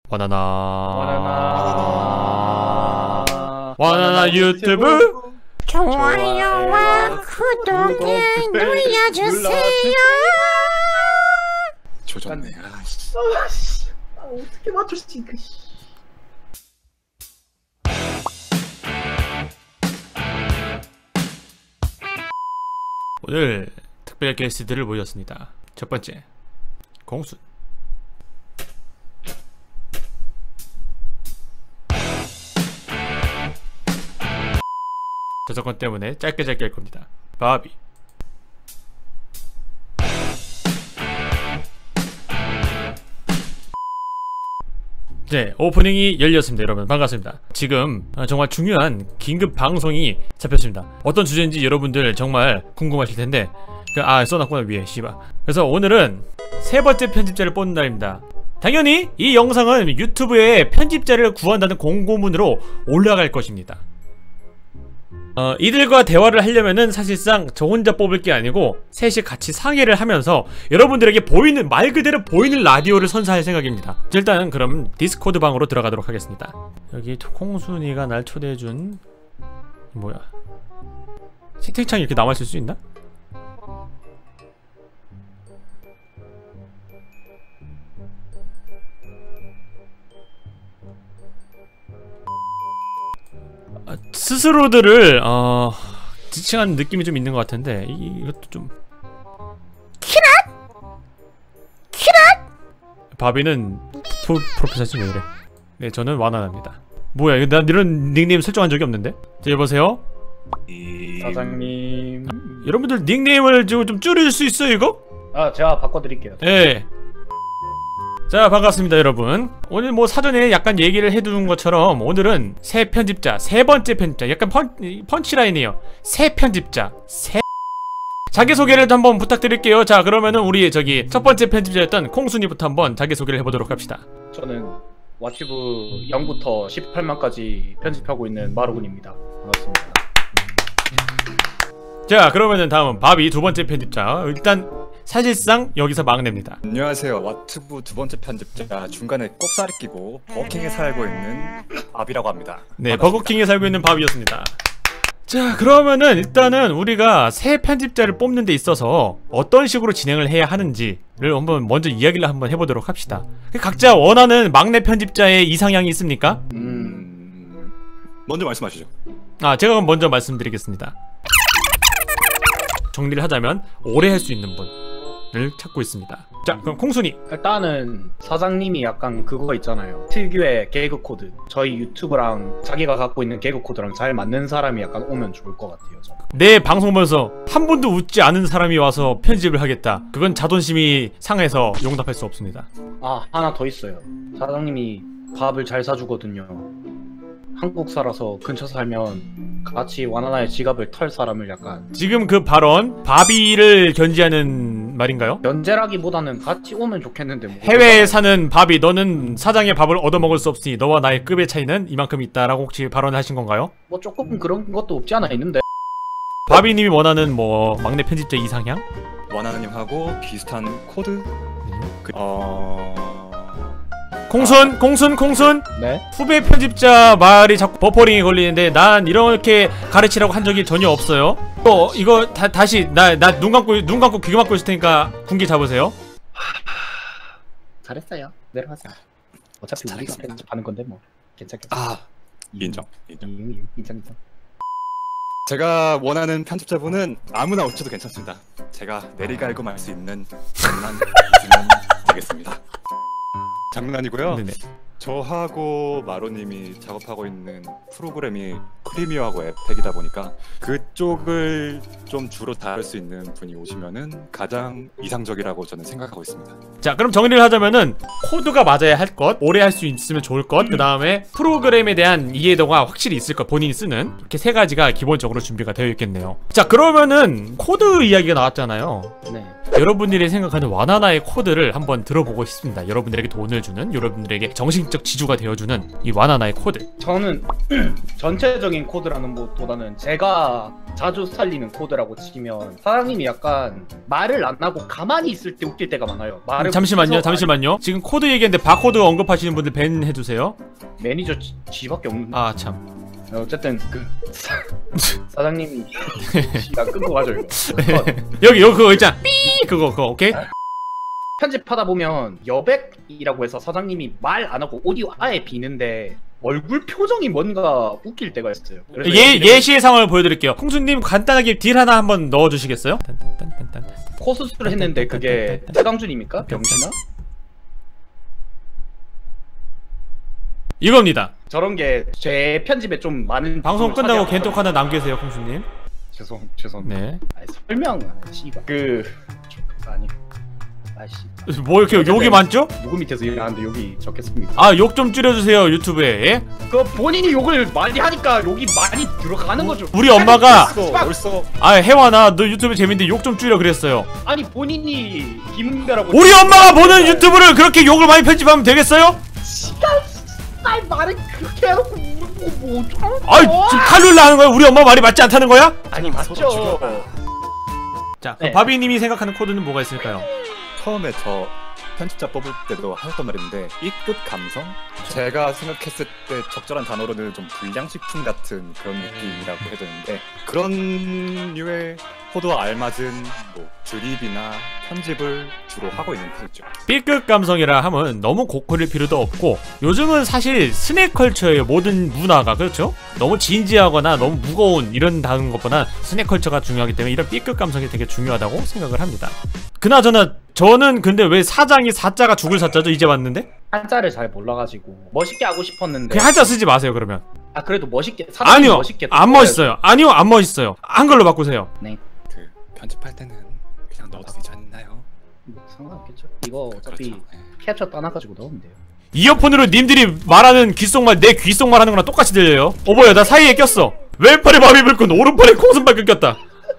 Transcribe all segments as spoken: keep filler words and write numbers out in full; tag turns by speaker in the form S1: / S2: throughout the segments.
S1: 바나나
S2: 바나나
S1: 바나나 유튜브
S3: 좋아요와 구독을 눌러주세요.
S2: 조졌네. 아씨.
S4: 아씨, 아, 어떻게 맞췄지? 그 씨.
S1: 오늘 특별 게스트들을 모셨습니다. 첫 번째 공순. 저작권 때문에 짧게 짧게 할 겁니다. 바비. 네, 오프닝이 열렸습니다. 여러분 반갑습니다. 지금 정말 중요한 긴급 방송이 잡혔습니다. 어떤 주제인지 여러분들 정말 궁금하실 텐데 그, 아 써놨구나 위에 씨발. 그래서 오늘은 세 번째 편집자를 뽑는 날입니다. 당연히 이 영상은 유튜브에 편집자를 구한다는 공고문으로 올라갈 것입니다. 어, 이들과 대화를 하려면은 사실상 저 혼자 뽑을 게 아니고 셋이 같이 상의를 하면서 여러분들에게 보이는, 말 그대로 보이는 라디오를 선사할 생각입니다. 일단 그럼 디스코드 방으로 들어가도록 하겠습니다. 여기 콩순이가 날 초대해준 뭐야, 채팅창이 이렇게 남아있을 수 있나? 스스로들을 어... 지칭하는 느낌이 좀 있는 것 같은데 이, 이것도 좀 키랏! 키랏! 바비는 프로, 프로페서지 왜 이래. 네, 저는 와나나입니다. 뭐야, 이거 난 이런 닉네임 설정한 적이 없는데? 자, 여보세요?
S4: 사장님.
S1: 여러분들 닉네임을 좀, 좀 줄일 수 있어요, 이거?
S4: 아, 제가 바꿔드릴게요.
S1: 네. 자, 반갑습니다 여러분. 오늘 뭐 사전에 약간 얘기를 해두는 것처럼 오늘은 새 편집자, 세 번째 편집자, 약간 펀, 펀치라인이에요. 새 편집자, 새 자기소개를 한번 부탁드릴게요. 자, 그러면은 우리 저기 첫 번째 편집자였던 콩순이부터 한번 자기소개를 해보도록 합시다.
S4: 저는 와튜브 영부터 십팔만까지 편집하고 있는 마루군입니다. 반갑습니다.
S1: 자, 그러면은 다음은 바비 두 번째 편집자. 일단 사실상 여기서 막내입니다.
S2: 안녕하세요. 와튜브 두 번째 편집자, 중간에 꼽살이 끼고 버킹에 살고 있는 바비라고 합니다.
S1: 네,
S2: 반갑습니다.
S1: 버거킹에 살고 있는 바비였습니다. 자, 그러면은 일단은 우리가 새 편집자를 뽑는 데 있어서 어떤 식으로 진행을 해야 하는지를 한번 먼저 이야기를 한번 해보도록 합시다. 각자 원하는 막내 편집자의 이상향이 있습니까?
S2: 음... 먼저 말씀하시죠.
S1: 아, 제가 먼저 말씀드리겠습니다. 정리를 하자면 오래 할 수 있는 분을 찾고 있습니다. 자, 그럼 콩순이.
S4: 일단은 사장님이 약간 그거 있잖아요. 특유의 개그 코드. 저희 유튜브랑 자기가 갖고 있는 개그 코드랑 잘 맞는 사람이 약간 오면 좋을 것 같아요. 저는.
S1: 내 방송 보면서 한 번도 웃지 않은 사람이 와서 편집을 하겠다. 그건 자존심이 상해서 용납할 수 없습니다.
S4: 아, 하나 더 있어요. 사장님이 밥을 잘 사주거든요. 한국 살아서 근처 살면 같이 와나나의 지갑을 털 사람을 약간.
S1: 지금 그 발언 바비를 견지하는 말인가요?
S4: 연재라기보다는 같이 오면 좋겠는데 뭐.
S1: 해외에 사는 바비, 너는 사장의 밥을 얻어먹을 수 없으니 너와 나의 급의 차이는 이만큼 있다라고 혹시 발언하신 건가요?
S4: 뭐 조금 그런 것도 없지 않아 있는데.
S1: 바비님이 원하는 뭐 막내 편집자 이상향?
S2: 와나나님하고 비슷한 코드?
S1: 네.
S2: 그... 어...
S1: 공순! 공순! 공순!
S4: 네?
S1: 후배 편집자 말이 자꾸 버퍼링이 걸리는데 난 이렇게 가르치라고 한 적이 전혀 없어요. 어, 이거 다, 다시 나 나 눈 감고 눈 감고 귀 막고 있을 테니까 군기 잡으세요.
S4: 잘했어요. 내려가세요. 어차피 우리가
S2: 잘했습니다.
S4: 편집하는 건데 뭐 괜찮겠어.
S2: 아... 인정. 인정.
S4: 인정 인정 인정.
S2: 제가 원하는 편집자분은 아무나 오셔도 괜찮습니다. 제가 내리갈고 말 수 있는 장난 이주는 되겠습니다. 장난이고요.
S1: 네네.
S2: 저하고 마로님이 작업하고 있는 프로그램이 프리미어하고 앱텍이다 보니까 그쪽을 좀 주로 다룰 수 있는 분이 오시면은 가장 이상적이라고 저는 생각하고 있습니다.
S1: 자, 그럼 정리를 하자면은 코드가 맞아야 할 것, 오래 할 수 있으면 좋을 것, 그 다음에 프로그램에 대한 이해도가 확실히 있을 것, 본인이 쓰는 이렇게 세 가지가 기본적으로 준비가 되어 있겠네요. 자, 그러면은 코드 이야기가 나왔잖아요.
S4: 네.
S1: 여러분들이 생각하는 와나나의 코드를 한번 들어보고 싶습니다. 여러분들에게 돈을 주는, 여러분들에게 정신적 지주가 되어주는 이 와나나의 코드.
S4: 저는 전체적인 대중적인 코드라는 것보다는 제가 자주 살리는 코드라고 치면 사장님이 약간 말을 안 하고 가만히 있을 때 웃길 때가 많아요. 말을
S1: 잠시만요
S4: 계속
S1: 잠시만요 지금 코드 얘기했는데 바코드 언급하시는 분들 밴 해주세요.
S4: 매니저 지, 지밖에 없는.
S1: 아 참.
S4: 어쨌든 그 사, 사장님이 나 끊고 가죠 이거.
S1: 여기 여기 그거 있잖아 삐 그거 그거 오케이?
S4: 편집하다 보면 여백이라고 해서 사장님이 말 안 하고 오디오 아예 비는데 얼굴 표정이 뭔가 웃길 때가 있어요. 그래서
S1: 예,
S4: 여기를
S1: 예시의 상황을 보여드릴게요. 콩수님 간단하게 딜 하나 한번 넣어주시겠어요?
S4: 코 수술을 했는데 그게 태강준입니까? 병신아?
S1: 이겁니다.
S4: 저런 게 제 편집에 좀 많은
S1: 방송
S4: 부분을
S1: 끝나고
S4: 차지하거든요.
S1: 겐톡 하나 남기세요 콩수님.
S4: 죄송 죄송.
S1: 네.
S4: 아니, 설명 씨발 그 아니 아씨
S1: 뭐 이렇게 욕이 많죠?
S4: 누구 밑에서 일하는데 여기 적겠습니까?
S1: 아 욕 좀 줄여주세요 유튜브에. 예?
S4: 그 본인이 욕을 많이 하니까 욕이 많이 들어가는 거죠.
S1: 우리 엄마가
S2: 벌써 벌써
S1: 아 혜완아 너 유튜브 재밌는데 욕 좀 줄여 그랬어요.
S4: 아니 본인이 김은배라고.
S1: 우리 엄마가 보는 유튜브를 그렇게 욕을 많이 편집하면 되겠어요?
S4: 아이 말을 그렇게 해놓고 뭐, 뭐 어쩌라는 거야?
S1: 아이 지금 칼룰라 하는 거야? 우리 엄마 말이 맞지 않다는 거야?
S4: 아니
S2: 서로
S4: 맞죠.
S2: 죽여봐.
S1: 자
S4: 네.
S1: 그럼 바비님이 생각하는 코드는 뭐가 있을까요?
S2: 처음에 저 편집자 뽑을 때도 하셨던 말인데 B급 감성? 제가 생각했을 때 적절한 단어로는 좀 불량식품 같은 그런 느낌이라고 해야 되는데 그런 류의 코드와 알맞은 뭐 드립이나 편집을 주로 하고 있는 편이죠.
S1: B급 감성이라 하면 너무 고퀄일 필요도 없고 요즘은 사실 스낵컬처의 모든 문화가 그렇죠? 너무 진지하거나 너무 무거운 이런 다른 것보다 스낵컬처가 중요하기 때문에 이런 B급 감성이 되게 중요하다고 생각을 합니다. 그나저나 저는 근데 왜 사장이 사자가 죽을 사자죠? 이제 왔는데?
S4: 한자를 잘 몰라가지고 멋있게 하고 싶었는데.
S1: 그냥 한자 쓰지 마세요 그러면.
S4: 아 그래도 멋있게 사장님
S1: 아니요
S4: 멋있게
S1: 안 멋있어요. 아니요 안 멋있어요. 한글로 바꾸세요.
S4: 네.
S2: 그 편집할 때는 그냥 넣어도 되지 않나요?
S4: 뭐 상관없겠죠. 이거 어차피
S2: 그렇죠. 네.
S4: 캡처 따놔가지고 넣으면 돼요.
S1: 이어폰으로 님들이 말하는 귓속말 내 귓속말 하는 거랑 똑같이 들려요. 어 뭐야 나 사이에 꼈어. 왼팔에 밥이 불끈 오른팔에 콩순발 끊겼다.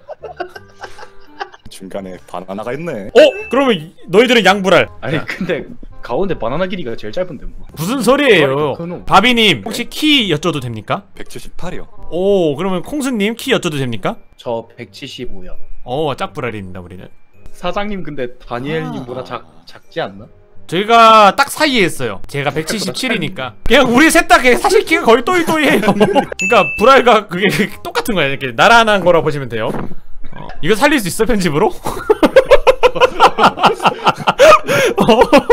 S2: 중간에 바나나가 있네.
S1: 어? 그러면 이- 너희들은 양불알.
S4: 아니 근데 가운데 바나나 길이가 제일 짧은데 뭐.
S1: 무슨 소리예요?
S4: 그놈.
S1: 바비님 혹시 키 여쭤도 됩니까?
S2: 백칠십팔이요.
S1: 오 그러면 콩수님 키 여쭤도 됩니까?
S4: 저 백칠십오요.
S1: 어 짝불알입니다 우리는.
S4: 사장님 근데 다니엘님보다
S2: 아.
S4: 작 작지 않나?
S1: 저희가 딱 사이에 있어요. 제가 백칠십칠이니까 그냥 우리 셋 다 사실 키가 거의 또이또이해요. 그러니까 불알과 그게 똑같은 거예요. 이렇게 나란한 거라 보시면 돼요. 어, 이거 살릴 수 있어 편집으로? 어.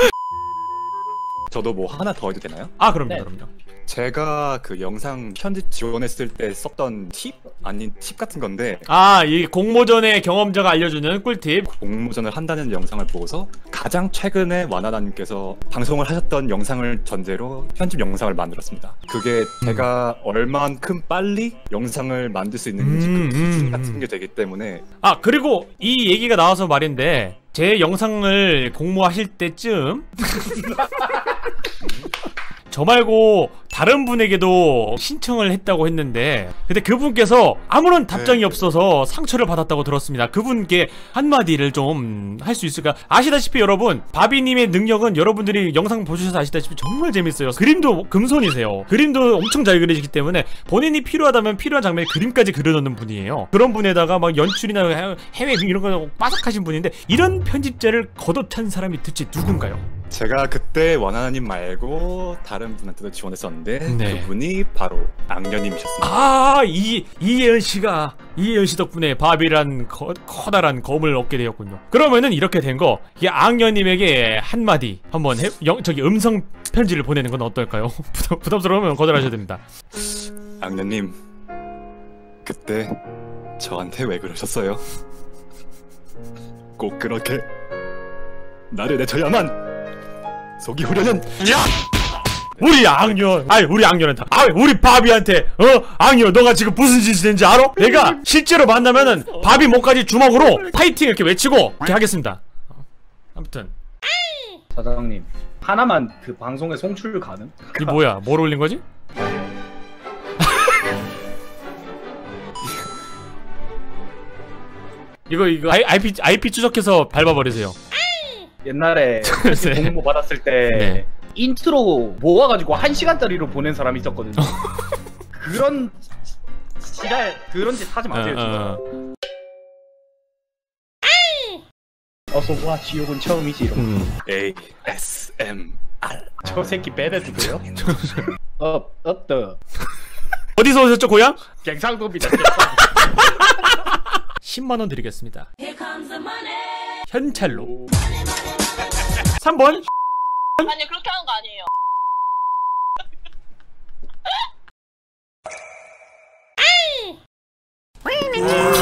S2: 저도 뭐 하나 더 해도 되나요?
S1: 아 그럼요
S4: 네.
S1: 그럼요.
S2: 제가 그 영상 편집 지원했을 때 썼던 팁? 아닌 팁 같은 건데
S1: 아 이 공모전의 경험자가 알려주는 꿀팁.
S2: 공모전을 한다는 영상을 보고서 가장 최근에 와나나님께서 방송을 하셨던 영상을 전제로 편집 영상을 만들었습니다. 그게 제가 얼만큼 빨리 영상을 만들 수 있는지
S1: 음,
S2: 그 기준
S1: 음,
S2: 같은
S1: 음.
S2: 게 되기 때문에
S1: 아 그리고 이 얘기가 나와서 말인데 제 영상을 공모하실 때쯤 저 말고 다른 분에게도 신청을 했다고 했는데 근데 그분께서 아무런 답장이
S2: 네.
S1: 없어서 상처를 받았다고 들었습니다. 그분께 한마디를 좀 할 수 있을까? 아시다시피 여러분 바비님의 능력은 여러분들이 영상 보셔서 아시다시피 정말 재밌어요. 그림도 금손이세요. 그림도 엄청 잘 그리시기 때문에 본인이 필요하다면 필요한 장면에 그림까지 그려놓는 분이에요. 그런 분에다가 막 연출이나 해- 해외 이런 거 빠삭하신 분인데 이런 편집자를 걷어찬 사람이 대체 누군가요?
S2: 제가 그때 와나나님 말고 다른 분한테도 지원했었는데
S1: 네.
S2: 그분이 바로 악녀님이셨습니다.
S1: 아, 이 이예은 씨가 이예은 씨 덕분에 바비란 커, 커다란 검을 얻게 되었군요. 그러면은 이렇게 된 거, 이 악녀님에게 한 마디 한번 해, 영, 저기 음성 편지를 보내는 건 어떨까요? 부담, 부담스러우면 거절하셔야 됩니다.
S2: 악녀님, 그때 저한테 왜 그러셨어요? 꼭 그렇게 나를 내쳐야만 속이 후련한
S1: 우리 악녀, 아니 우리 악녀는 다, 아 우리 바비한테 어 악녀 너가 지금 무슨 짓을 했는지 알아? 내가 실제로 만나면은 바비 목까지 주먹으로 파이팅 이렇게 외치고 이렇게 하겠습니다. 어, 아무튼
S4: 사장님 하나만 그 방송에 송출 가능?
S1: 이 뭐야? 뭘 올린 거지? 이거 이거 아이, 아이피 아이피 추적해서 밟아버리세요.
S4: 옛날에
S1: 네.
S4: 공모 받았을 때
S1: 네.
S4: 인트로 모아가지고 한 시간짜리로 보낸 사람이 있었거든요. 그런 지랄 그런 짓 하지 마세요.
S1: 어,
S4: 지금. 어서 와 지옥은 처음이지. 이러고.
S1: 음.
S2: 에이 에스 엠 알.
S4: 저 새끼 빼내도 돼요? 어 어떠
S1: 어디서 오셨죠 고향?
S4: 갱상도입니다.
S1: 십만 원 드리겠습니다. 현찰로. 삼 번.
S5: 아니 그렇게 하는 거 아니에요.
S3: Wait a minute.